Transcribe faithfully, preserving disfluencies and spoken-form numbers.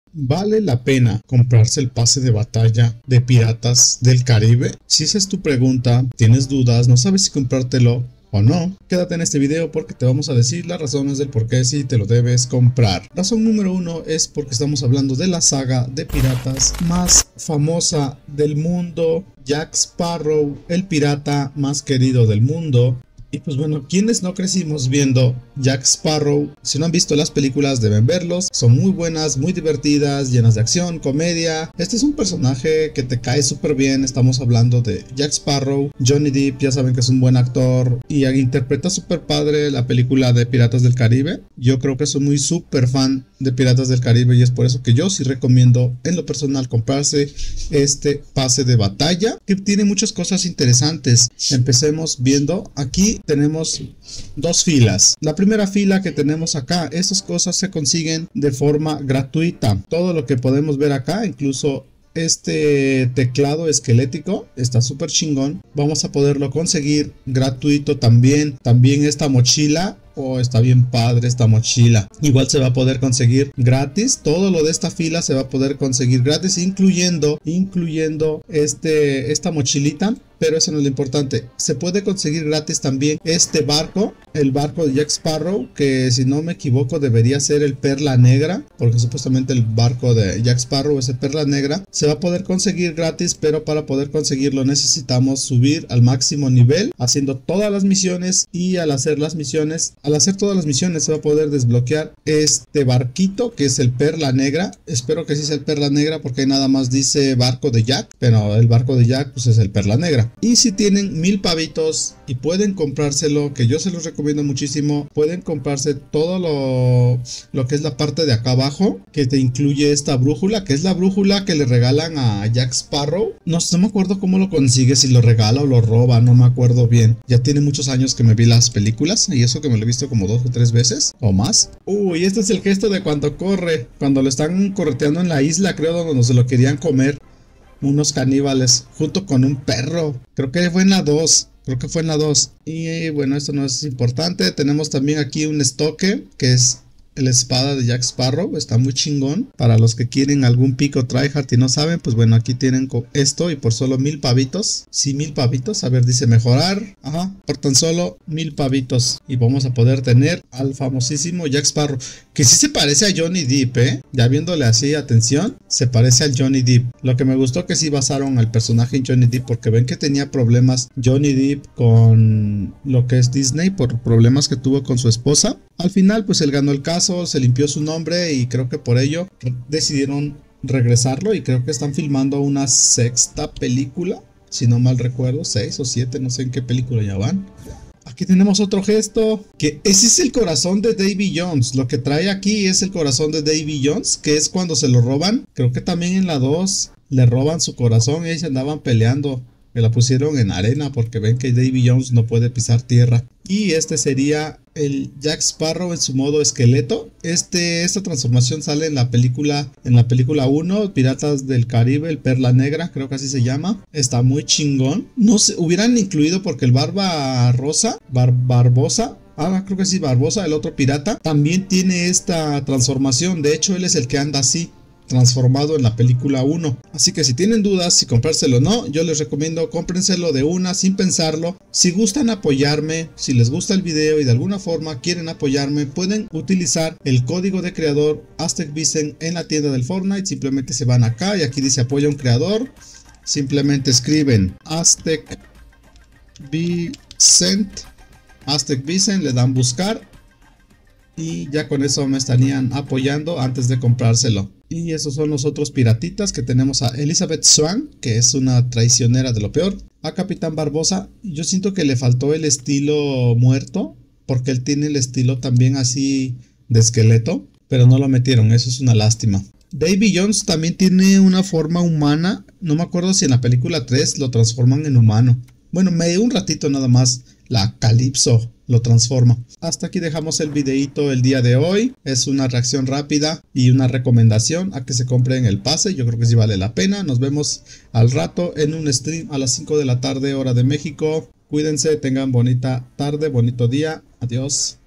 ¿Vale la pena comprarse el pase de batalla de Piratas del Caribe? Si esa es tu pregunta, tienes dudas, no sabes si comprártelo o no, quédate en este video porque te vamos a decir las razones del por qué si te lo debes comprar. Razón número uno es porque estamos hablando de la saga de piratas más famosa del mundo, Jack Sparrow, el pirata más querido del mundo. Y pues bueno, quienes no crecimos viendo Jack Sparrow, si no han visto las películas deben verlos, son muy buenas, muy divertidas, llenas de acción, comedia. Este es un personaje que te cae súper bien, estamos hablando de Jack Sparrow. Johnny Depp ya saben que es un buen actor y interpreta súper padre la película de Piratas del Caribe. Yo creo que soy muy súper fan de Piratas del Caribe y es por eso que yo sí recomiendo en lo personal comprarse este pase de batalla, que tiene muchas cosas interesantes. Empecemos viendo aquí. Tenemos dos filas. La primera fila que tenemos acá, estas cosas se consiguen de forma gratuita. Todo lo que podemos ver acá, incluso este teclado esquelético, está súper chingón. Vamos a poderlo conseguir gratuito también. También esta mochila. Oh, está bien padre esta mochila. Igual se va a poder conseguir gratis. Todo lo de esta fila se va a poder conseguir gratis, incluyendo, incluyendo este, esta mochilita. Pero eso no es lo importante. Se puede conseguir gratis también este barco, el barco de Jack Sparrow, que si no me equivoco debería ser el Perla Negra, porque supuestamente el barco de Jack Sparrow es el Perla Negra. Se va a poder conseguir gratis, pero para poder conseguirlo necesitamos subir al máximo nivel, haciendo todas las misiones. Y al hacer las misiones, al hacer todas las misiones se va a poder desbloquear este barquito, que es el Perla Negra. Espero que sí sea el Perla Negra, porque nada más dice barco de Jack, pero el barco de Jack pues es el Perla Negra. Y si tienen mil pavitos y pueden comprárselo, que yo se los recomiendo muchísimo, pueden comprarse todo lo, lo que es la parte de acá abajo, que te incluye esta brújula, que es la brújula que le regalan a Jack Sparrow. No, no me acuerdo cómo lo consigue, si lo regala o lo roba, no me acuerdo bien. Ya tiene muchos años que me vi las películas y eso que me lo he visto como dos o tres veces o más. Uy, este es el gesto de cuando corre, cuando lo están correteando en la isla, creo, donde se lo querían comer unos caníbales junto con un perro. Creo que fue en la dos. Creo que fue en la dos. Y bueno, esto no es importante. Tenemos también aquí un estoque, que es la espada de Jack Sparrow. Está muy chingón. Para los que quieren algún pico tryhard y no saben, pues bueno, aquí tienen esto y por solo mil pavitos. Sí, mil pavitos. A ver, dice mejorar. Ajá, por tan solo mil pavitos. Y vamos a poder tener al famosísimo Jack Sparrow, que sí se parece a Johnny Depp, ¿eh? Ya viéndole así, atención, se parece al Johnny Depp. Lo que me gustó que sí basaron al personaje en Johnny Depp, porque ven que tenía problemas Johnny Depp con lo que es Disney por problemas que tuvo con su esposa. Al final, pues él ganó el caso, se limpió su nombre y creo que por ello decidieron regresarlo. Y creo que están filmando una sexta película, si no mal recuerdo, seis o siete, no sé en qué película ya van. Aquí tenemos otro gesto, que ese es el corazón de Davy Jones. Lo que trae aquí es el corazón de Davy Jones, que es cuando se lo roban. Creo que también en la dos le roban su corazón y ahí se andaban peleando. Me la pusieron en arena porque ven que Davy Jones no puede pisar tierra. Y este sería el Jack Sparrow en su modo esqueleto. Este, esta transformación sale en la película en la película uno, Piratas del Caribe, el Perla Negra, creo que así se llama. Está muy chingón. No sé, hubieran incluido porque el Barba Rosa, Bar, Barbosa, ah, creo que sí, Barbosa, el otro pirata, también tiene esta transformación. De hecho, él es el que anda así, transformado en la película uno. Así que si tienen dudas si comprárselo o no, yo les recomiendo cómprenselo de una sin pensarlo. Si gustan apoyarme, si les gusta el video y de alguna forma quieren apoyarme, pueden utilizar el código de creador AztecVicent en la tienda del Fortnite. Simplemente se van acá y aquí dice apoya a un creador. Simplemente escriben AztecVicent, AztecVicent, le dan buscar y ya con eso me estarían apoyando antes de comprárselo. Y esos son los otros piratitas que tenemos: a Elizabeth Swann, que es una traicionera de lo peor; a Capitán Barbosa. Yo siento que le faltó el estilo muerto, porque él tiene el estilo también así de esqueleto, pero no lo metieron, eso es una lástima. Davy Jones también tiene una forma humana, no me acuerdo si en la película tres lo transforman en humano. Bueno, me dio un ratito nada más, la Calypso lo transforma. Hasta aquí dejamos el videito el día de hoy. Es una reacción rápida y una recomendación a que se compren el pase. Yo creo que sí vale la pena. Nos vemos al rato en un stream a las cinco de la tarde hora de México. Cuídense, tengan bonita tarde, bonito día. Adiós.